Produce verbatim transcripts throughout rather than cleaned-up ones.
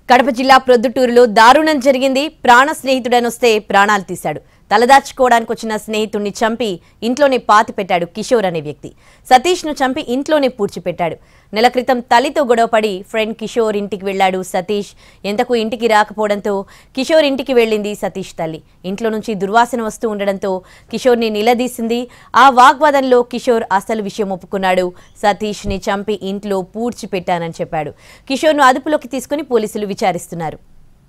కడప జిల్లా ప్రొద్దుటూరులో దారుణం జరిగింది. ప్రాణ స్నేహితుడనొస్తే ప్రాణాలు తీశాడు. తలదాచుకోవడానికి వచ్చిన స్నేహితుడిని చంపి ఇంట్లోనే పాతి పెట్టాడు కిషోర్ అనే వ్యక్తి. సతీష్ ను చంపి ఇంట్లోనే పూడ్చిపెట్టాడు. నెల క్రితం తల్లితో గొడవపడి ఫ్రెండ్ కిషోర్ ఇంటికి వెళ్లాడు సతీష్. ఎంతకు ఇంటికి రాకపోవడంతో కిషోర్ ఇంటికి వెళ్ళింది సతీష్ తల్లి. ఇంట్లో నుంచి దుర్వాసన వస్తూ ఉండడంతో కిషోర్ని నిలదీసింది. ఆ వాగ్వాదంలో కిషోర్ అసలు విషయం ఒప్పుకున్నాడు. సతీష్ ని చంపి ఇంట్లో పూడ్చిపెట్టానని చెప్పాడు. కిషోర్ను అదుపులోకి తీసుకుని పోలీసులు విచారిస్తున్నారు.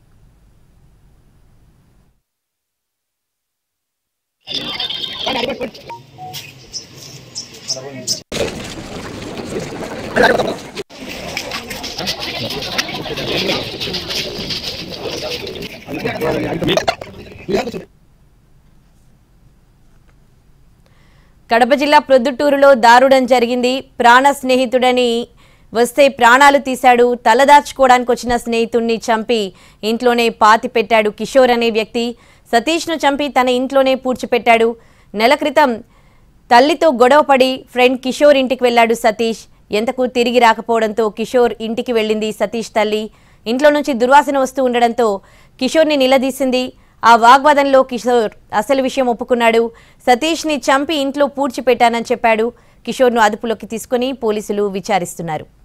కడప జిల్లా ప్రొద్దుటూరులో దారుణం జరిగింది. ప్రాణ స్నేహితుడని వస్తే ప్రాణాలు తీశాడు. తలదాచుకోవడానికి వచ్చిన స్నేహితుడిని చంపి ఇంట్లోనే పాతి పెట్టాడు కిషోర్ అనే వ్యక్తి. సతీష్ను చంపి తన ఇంట్లోనే పూడ్చిపెట్టాడు. నెల క్రితం తల్లితో గొడవపడి ఫ్రెండ్ కిషోర్ ఇంటికి వెళ్లాడు సతీష్. ఎంతకు తిరిగి రాకపోవడంతో కిషోర్ ఇంటికి వెళ్ళింది సతీష్ తల్లి. ఇంట్లో నుంచి దుర్వాసన వస్తూ ఉండడంతో కిషోర్ని నిలదీసింది. ఆ వాగ్వాదంలో కిషోర్ అసలు విషయం ఒప్పుకున్నాడు. సతీష్ని చంపి ఇంట్లో పూడ్చిపెట్టానని చెప్పాడు. కిషోర్ను అదుపులోకి తీసుకుని పోలీసులు విచారిస్తున్నారు.